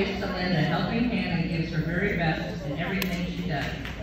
gives Celinda a helping hand and gives her very best in everything she does.